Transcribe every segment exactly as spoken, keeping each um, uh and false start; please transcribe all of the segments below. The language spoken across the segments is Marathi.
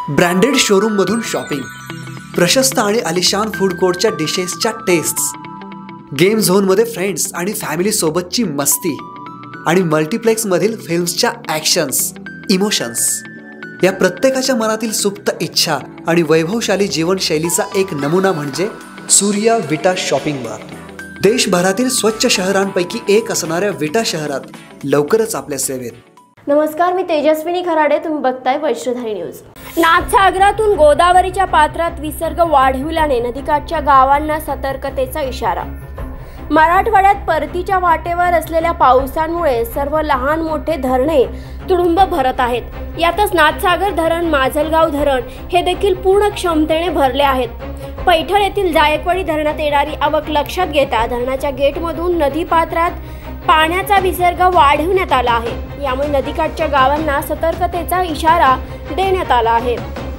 ब्रँडेड शोरूम मधून शॉपिंग, प्रशस्त आणि आलिशान फूड कोर्टच्या डिशेसच्या टेस्ट्स, गेम झोन मध्ये फ्रेंड्स आणि फॅमिली सोबतची मस्ती आणि मल्टीप्लेक्स मधील फिल्म्सच्या ॲक्शन्स, इमोशन्स, या प्रत्येकाच्या मनातील सुप्त इच्छा आणि वैभवशाली जीवनशैलीचा एक नमुना म्हणजे सूर्या विटा शॉपिंग मार्ट. देशभरातील स्वच्छ शहरांपैकी एक असणाऱ्या विटा शहरात लवकरच आपल्या सेवेत. नमस्कार, मी तेजस्विनी खराडे. तुम्ही बघताय वज्रधारी न्यूज. नाथसागरातून गोदावरीच्या पात्रात विसर्ग वाढविल्याने नदीकाठच्या गावांना सतर्कतेचा इशारा. मराठवाड्यात परतीच्या वाटेवर असलेल्या पावसामुळे सर्व लहान मोठे धरणे तुडुंब भरत आहेत. यातच नाथसागर धरण, माजलगाव धरण हे देखील पूर्ण क्षमतेने भरले आहेत. पैठण येथील जायकवाडी धरणात येणारी आवक लक्षात घेता धरणाच्या गेटमधून नदीपात्रात पाण्याचा विसर्ग वाढवण्यात आला आहे. यामुळे नदीकाठच्या गावांना सतर्कतेचा इशारा देण्यात आला आहे.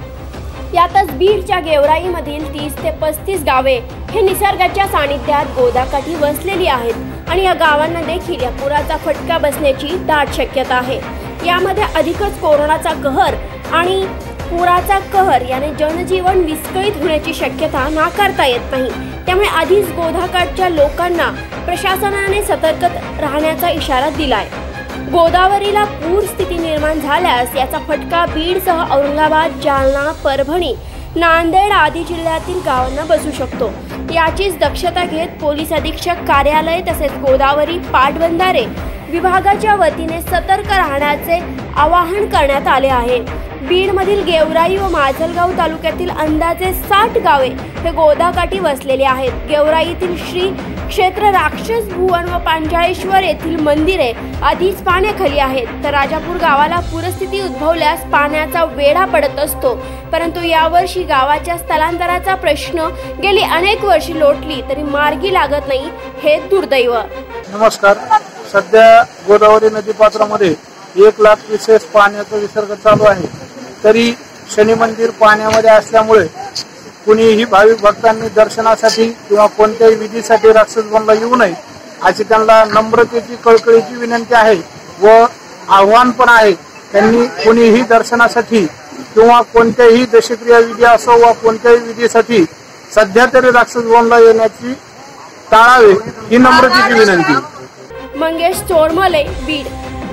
यातच बीडच्या गेवराईमधील तीस ते पस्तीस गावे हे निसर्गाच्या सानिध्यात गोदाकाठी वसलेली आहेत आणि या गावांना देखील या पुराचा फटका बसण्याची दाट शक्यता आहे. यामध्ये अधिकच कोरोनाचा कहर आणि पुराचा कहर याने जनजीवन विस्कळीत होण्याची शक्यता नाकारता येत नाही. त्यामुळे आधीच गोदाकाठच्या लोकांना प्रशासनाने सतर्क राहण्याचा इशारा दिलाय. गोदावरीला पूर स्थिती निर्माण झाल्यास याचा फटका बीडसह औरंगाबाद, जालना, परभणी, नांदेड आदी जिल्ह्यातील गावांना बसू शकतो. याचीच दक्षता घेत पोलीस अधीक्षक कार्यालय तसेच गोदावरी पाटबंधारे विभागाच्या वतीने सतर्क राहण्याचे आवाहन करण्यात आले आहे. बीडमधील गेवराई व माजलगाव तालुक्यातील अंदाजे साठ गावे हे गोदाकाठी वसलेले आहेत. गेवराईतील श्री क्षेत्र राक्षस भुवन व पांचाळेश्वर येथील मंदिरे आधीच पाण्याखाली आहेत, तर राजापूर गावाला पूरस्थिती उद्भवल्यास पाण्याचा वेढा पडत असतो. परंतु यावर्षी गावाच्या स्थलांतराचा प्रश्न गेली अनेक वर्षे लोटली तरी मार्गी लागत नाही, हे दुर्दैव. नमस्कार. सध्या गोदावरी नदीपात्रामध्ये एक लाख विशेष पाण्याचा विसर्ग चालू आहे. तरी शनी मंदिर पाण्यामध्ये असल्यामुळे कुणीही भाविक भक्तांनी दर्शनासाठी किंवा कोणत्याही विधीसाठी राक्षसवनला येऊ नये अशी त्यांना नम्रतेची कळकळीची विनंती आहे व आव्हान पण आहे. त्यांनी कुणीही दर्शनासाठी किंवा कोणत्याही दशक्रिया विधी असो वा कोणत्याही विधीसाठी सध्या तरी राक्षसवनला येण्याची टाळावे ही नम्रतेची विनंती. मंगेश चोरमले, बीड.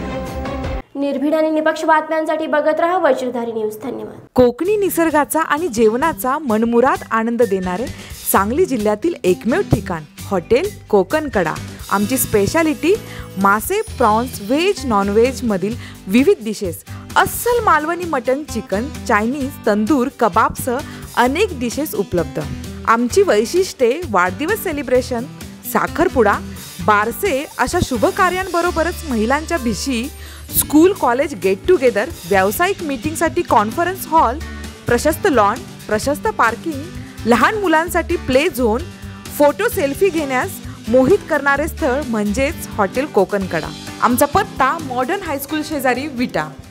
निर्भीड आणि निपक्ष बातम्यांसाठी बघत रहा वज्रधारी न्यूज. धन्यवाद. कोकणी निसर्गाचा आणि जेवणाचा मनमुराद आनंद देणारे सांगली जिल्ह्यातील एकमेव ठिकाण हॉटेल कोकणकडा. आमची स्पेशालिटी मासे, प्रॉन्स, व्हेज, नॉनव्हेज मधील विविध डिशेस, अस्सल Malvani mutton, chicken, Chinese, tandoor, कबाबसह अनेक डिशेस उपलब्ध. आमची वैशिष्ट्ये वाढदिवस सेलिब्रेशन, साखरपुडा, बारसे अशा शुभ कार्यांबरोबरच महिलांच्या भिशी, स्कूल कॉलेज गेट टुगेदर, व्यावसायिक मीटिंगसाठी कॉन्फरन्स हॉल, प्रशस्त लॉन, प्रशस्त पार्किंग, लहान मुलांसाठी प्ले झोन, फोटो सेल्फी घेण्यास मोहित करणारे स्थळ म्हणजेच हॉटेल कोकणकडा. आमचा पत्ता मॉडर्न हायस्कूल शेजारी विटा.